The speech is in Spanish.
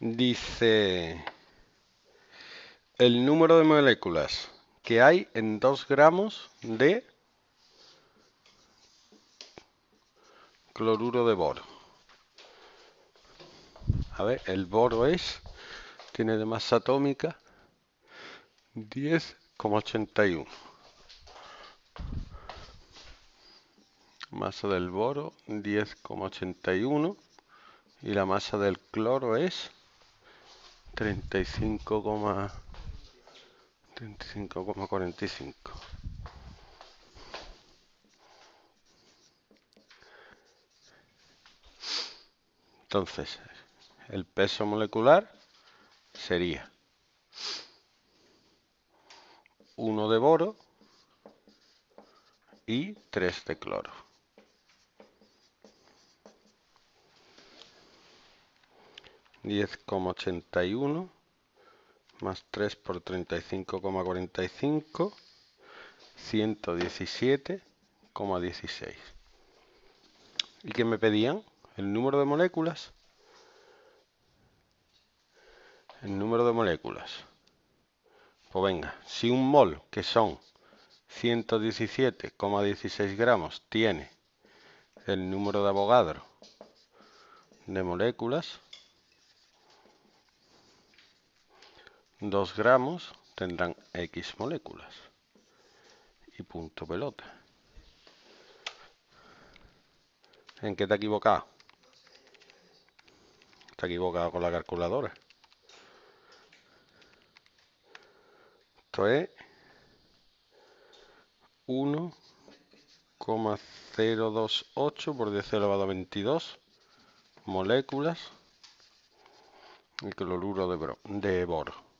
Dice el número de moléculas que hay en 2 gramos de cloruro de boro. A ver, el boro tiene de masa atómica 10,81. Masa del boro 10,81 y la masa del cloro es 35,45. Entonces, el peso molecular sería 1 de boro y 3 de cloro. (10,81) más 3 por 35,45, 117,16. ¿Y qué me pedían? El número de moléculas. El número de moléculas. Pues venga, si un mol, que son 117,16 gramos, tiene el número de Avogadro de moléculas, 2 gramos tendrán X moléculas. Y punto pelota. ¿En qué te has equivocado? Está equivocado con la calculadora. Esto es 1,028 por 10 elevado a 22 moléculas de cloruro de boro.